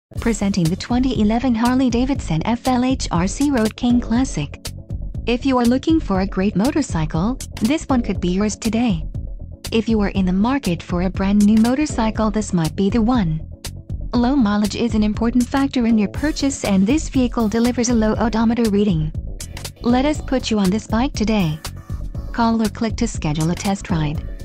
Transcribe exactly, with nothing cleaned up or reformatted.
Presenting the twenty eleven Harley-Davidson F L H R C Road King Classic. If you are looking for a great motorcycle, this one could be yours today. If you are in the market for a brand new motorcycle, this might be the one. Low mileage is an important factor in your purchase, and this vehicle delivers a low odometer reading. Let us put you on this bike today. Call or click to schedule a test ride.